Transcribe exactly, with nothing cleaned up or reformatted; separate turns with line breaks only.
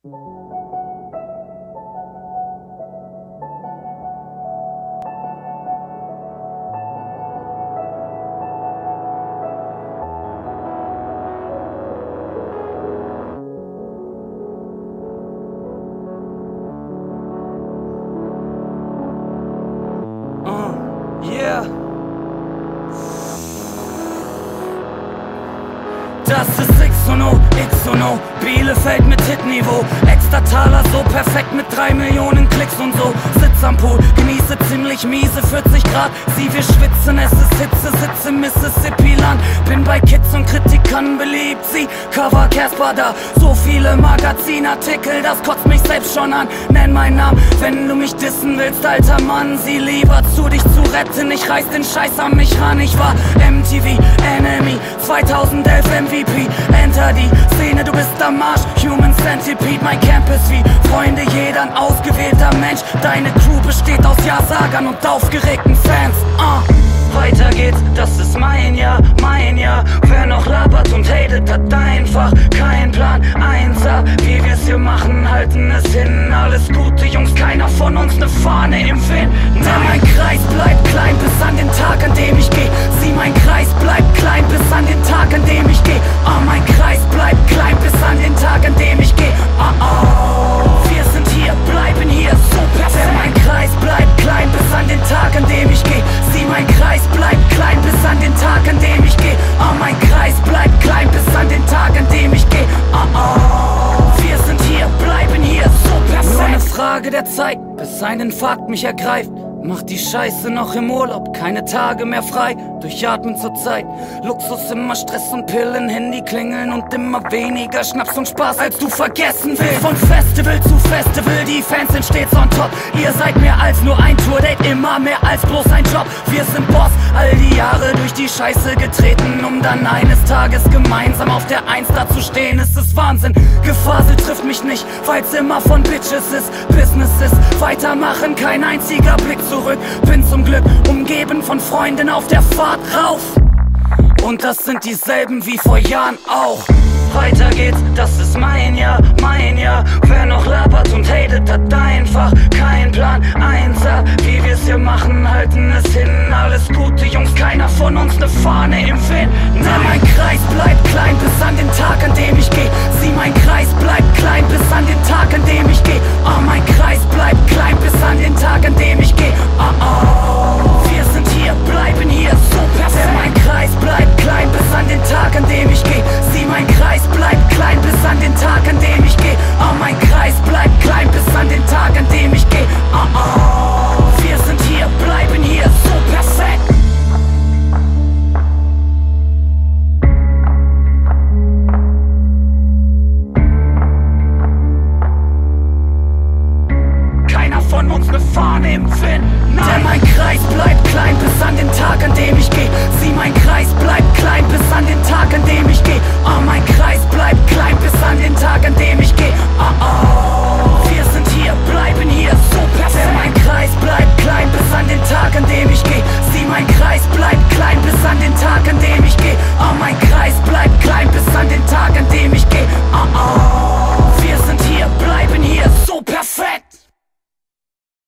Yeah. Das ist X und O, X und O, Bielefeld mit Hitniveau. Extra-Taler so perfekt mit drei Millionen Klicks und so. Sitz am Pool, genieße ziemlich miese vierzig Grad. Sie, wir schwitzen, es ist Hitze, sitze im Mississippi-Land. Bin bei Kids und Kritikern beliebt, sie, Cover Casper da. So viele Magazinartikel, das kotzt mich selbst schon an. Nenn meinen Namen, wenn du mich dissen willst, alter Mann. Sie lieber zu, dich zu retten, ich reiß den Scheiß an mich ran. Ich war M T V, Enemy, zweitausendelf M V P. Enter die Szene, du bist am Marsch, Human Centipede. Mein Camp ist wie Freunde, jeder ein ausgewählter Mensch. Deine Crew besteht aus Ja-Sagern und aufgeregten Fans. uh. Weiter geht's, das ist mein Jahr, mein Jahr. Wer noch labert und hatet, hat einfach keinen Plan. Einser, wie wir's hier machen, halten es hin. Alles Gute, Jungs, keiner von uns ne Fahne im Wind. Denn mein Kreis bleibt klein bis an den Tag, an dem ich geh. Sieh, mein Kreis bleibt klein bis an den Tag, an dem ich geh. Ah, oh, mein Kreis bleibt klein bis an den Tag, an dem ich geh. Oh, oh, wir sind hier, bleiben hier, so perfekt. Denn mein Kreis bleibt klein bis an den Tag, an dem ich geh. Sieh, mein Kreis bleibt klein bis an den Tag, an dem ich geh. Oh, mein Kreis bleibt klein bis an den Tag, an dem ich geh. Oh, oh, wir sind hier, bleiben hier, so perfekt. Nur eine Frage der Zeit, bis ein Infarkt mich ergreift. Mach die Scheiße noch im Urlaub, keine Tage mehr frei, durchatmen zur Zeit. Luxus, immer Stress und Pillen, Handy klingeln und immer weniger Schnaps und Spaß, als du vergessen willst. Von Festival zu Festival, die Fans sind stets on top. Ihr seid mehr als nur ein Tour-Date, immer mehr als bloß ein Job. Wir sind Boss, all die Jahre durch die Scheiße getreten, um dann eines Tages gemeinsam auf der Eins da zu stehen. Es ist Wahnsinn, Gefasel trifft mich nicht, weil's immer von Bitches ist. Business ist weitermachen, kein einziger Blick zurück. Bin zum Glück umgeben von Freunden auf der Fahrt rauf. Und das sind dieselben wie vor Jahren auch. Weiter geht's, das ist mein Jahr, mein Jahr. Wer noch labert und hatet, hat einfach keinen Plan. Einser, wie wir's hier machen, halten es hin. Alles Gute, Jungs, keiner von uns ne Fahne im Wind. Denn mein Kreis bleibt klein bis an den Tag, an dem ich geh. Sieh, mein Kreis bleibt klein